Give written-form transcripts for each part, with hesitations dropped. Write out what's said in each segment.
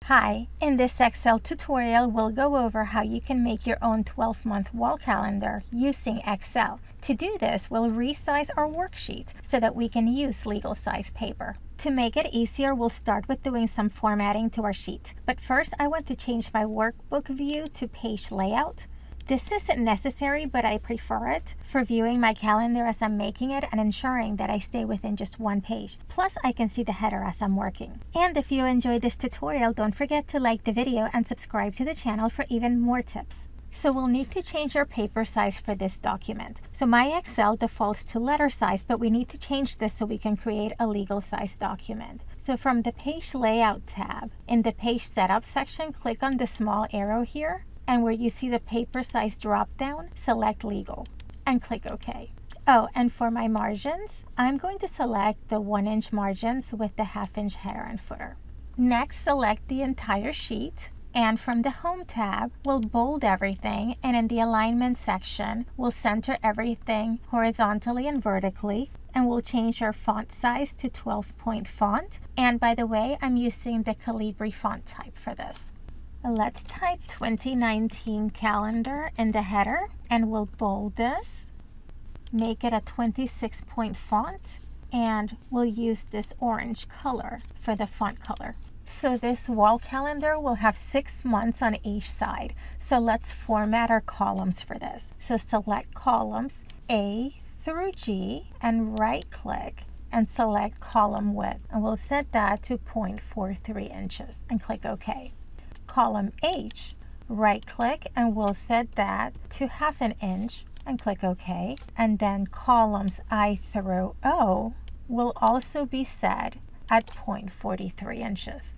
Hi, in this Excel tutorial, we'll go over how you can make your own 12-month wall calendar using Excel. To do this, we'll resize our worksheet so that we can use legal size paper. To make it easier, we'll start with doing some formatting to our sheet. But first, I want to change my workbook view to page layout. This isn't necessary, but I prefer it for viewing my calendar as I'm making it and ensuring that I stay within just one page. Plus, I can see the header as I'm working. And if you enjoyed this tutorial, don't forget to like the video and subscribe to the channel for even more tips. So we'll need to change our paper size for this document. So my Excel defaults to letter size, but we need to change this so we can create a legal size document. So from the Page Layout tab, in the Page Setup section, click on the small arrow here. And where you see the paper size drop down, select legal and click OK. Oh, and for my margins, I'm going to select the 1-inch margins with the 1/2-inch header and footer. Next, select the entire sheet. And from the Home tab, we'll bold everything. And in the Alignment section, we'll center everything horizontally and vertically. And we'll change our font size to 12-point font. And by the way, I'm using the Calibri font type for this. Let's type 2019 calendar in the header and we'll bold this, make it a 26-point font, and we'll use this orange color for the font color. So this wall calendar will have 6 months on each side. So let's format our columns for this. So select columns A through G and right click and select column width. And we'll set that to 0.43 inches and click OK. Column H, right click and we'll set that to 1/2 inch and click OK. And then columns I through O will also be set at 0.43 inches.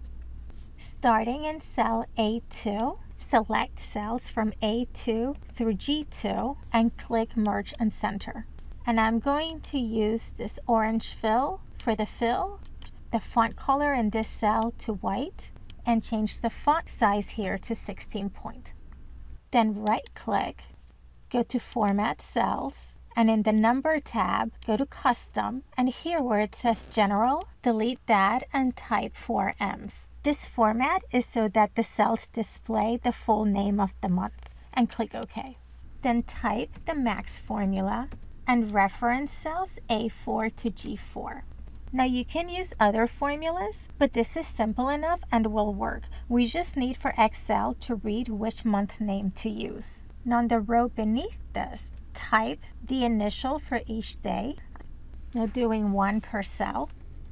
Starting in cell A2, select cells from A2 through G2 and click Merge and Center. And I'm going to use this orange fill for the fill, the font color in this cell to white, and change the font size here to 16 point. Then right click, go to Format Cells, and in the Number tab, go to Custom, and here where it says General, delete that and type 4 M's. This format is so that the cells display the full name of the month, and click OK. Then type the max formula and reference cells A4 to G4. Now you can use other formulas, but this is simple enough and will work. We just need for Excel to read which month name to use. Now on the row beneath this, type the initial for each day. Now doing 1 per cell.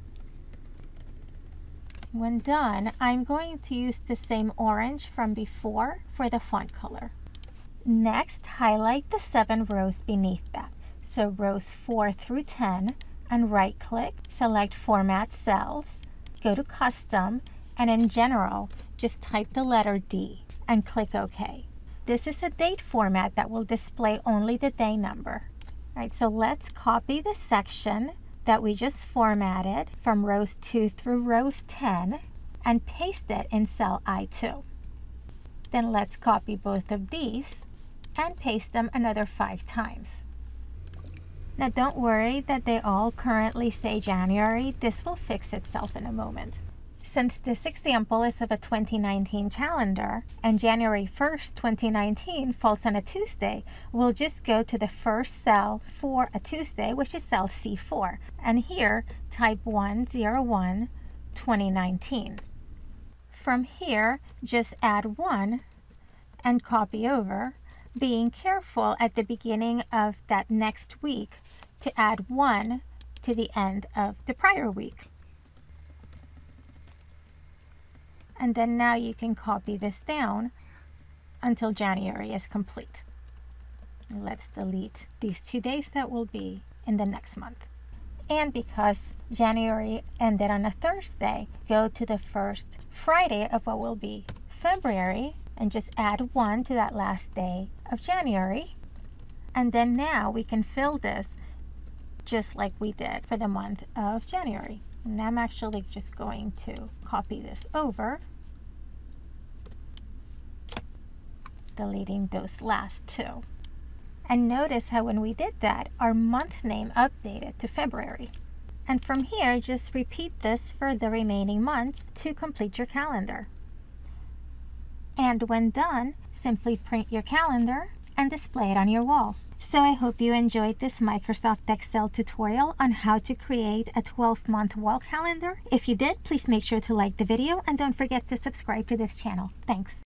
When done, I'm going to use the same orange from before for the font color. Next, highlight the 7 rows beneath that. So rows 4 through 10. And right click, select Format Cells, go to Custom, and in General, just type the letter D and click OK. This is a date format that will display only the day number. All right, so let's copy the section that we just formatted from rows 2 through rows 10 and paste it in cell I2. Then let's copy both of these and paste them another 5 times. Now don't worry that they all currently say January. This will fix itself in a moment. Since this example is of a 2019 calendar and January 1st, 2019 falls on a Tuesday, we'll just go to the first cell for a Tuesday, which is cell C4. And here, type 1/01/2019. From here, just add 1 and copy over, being careful at the beginning of that next week to add 1 to the end of the prior week. And then now you can copy this down until January is complete. Let's delete these 2 days that will be in the next month. And because January ended on a Thursday, go to the first Friday of what will be February and just add 1 to that last day of January. And then now we can fill this just like we did for the month of January. And I'm actually just going to copy this over, deleting those last 2. And notice how when we did that, our month name updated to February. And from here, just repeat this for the remaining months to complete your calendar. And when done, simply print your calendar and display it on your wall. So I hope you enjoyed this Microsoft Excel tutorial on how to create a 12-month wall calendar. If you did, please make sure to like the video and don't forget to subscribe to this channel. Thanks.